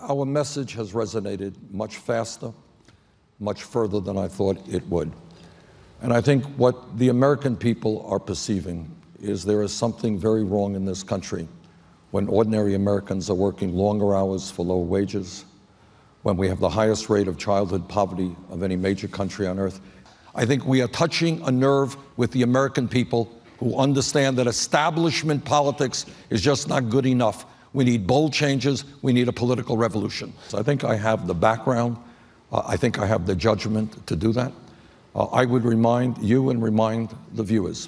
our message has resonated much faster, much further than I thought it would. And I think what the American people are perceiving is there is something very wrong in this country when ordinary Americans are working longer hours for low wages, when we have the highest rate of childhood poverty of any major country on earth. I think we are touching a nerve with the American people who understand that establishment politics is just not good enough. We need bold changes. We need a political revolution. So I think I have the background. I think I have the judgment to do that. I would remind you and remind the viewers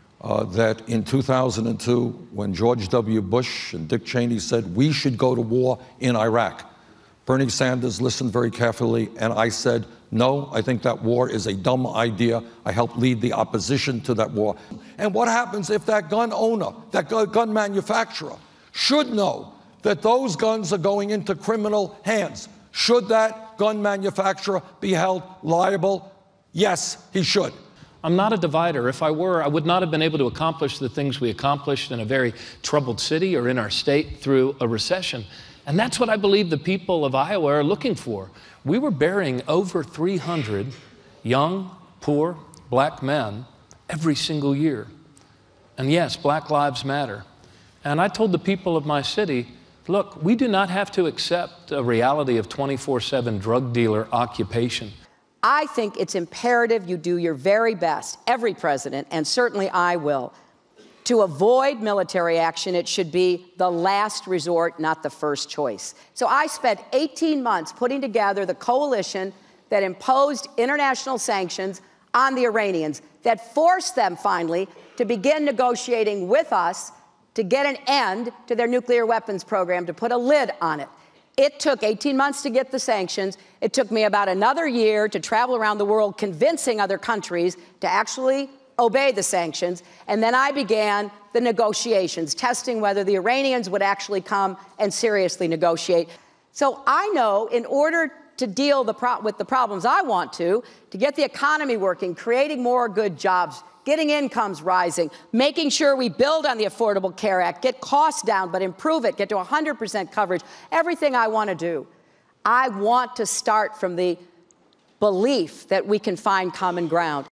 that in 2002, when George W. Bush and Dick Cheney said we should go to war in Iraq, Bernie Sanders listened very carefully, and I said, no, I think that war is a dumb idea. I helped lead the opposition to that war. And what happens if that gun owner, that gun manufacturer, should know that those guns are going into criminal hands? Should that gun manufacturer be held liable? Yes, he should. I'm not a divider. If I were, I would not have been able to accomplish the things we accomplished in a very troubled city or in our state through a recession. And that's what I believe the people of Iowa are looking for. We were burying over 300 young, poor, black men every single year. And yes, Black Lives Matter. And I told the people of my city, look, we do not have to accept a reality of 24/7 drug dealer occupation. I think it's imperative you do your very best, every president, and certainly I will, to avoid military action. It should be the last resort, not the first choice. So I spent 18 months putting together the coalition that imposed international sanctions on the Iranians, that forced them finally to begin negotiating with us to get an end to their nuclear weapons program, to put a lid on it. It took 18 months to get the sanctions. It took me about another year to travel around the world convincing other countries to actually obey the sanctions. And then I began the negotiations, testing whether the Iranians would actually come and seriously negotiate. So I know in order to deal with the problems I want to get the economy working, creating more good jobs, getting incomes rising, making sure we build on the Affordable Care Act, get costs down, but improve it, get to 100% coverage, everything I want to do. I want to start from the belief that we can find common ground.